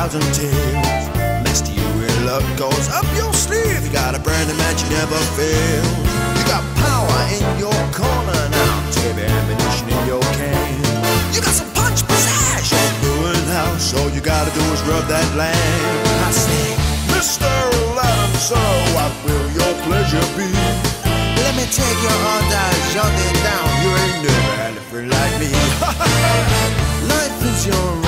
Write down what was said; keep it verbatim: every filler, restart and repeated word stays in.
cards and tails. Next to you when luck goes up your sleeve, you got a brand that you never fail. You got power in your corner now, heavy ammunition in your cane. You got some punch, pizzazz, you're doing house. All you gotta do is rub that land. I say, Mister Aladdin, so what will your pleasure be? Let me take your order, jot it down. You ain't never had a friend like me. Life is your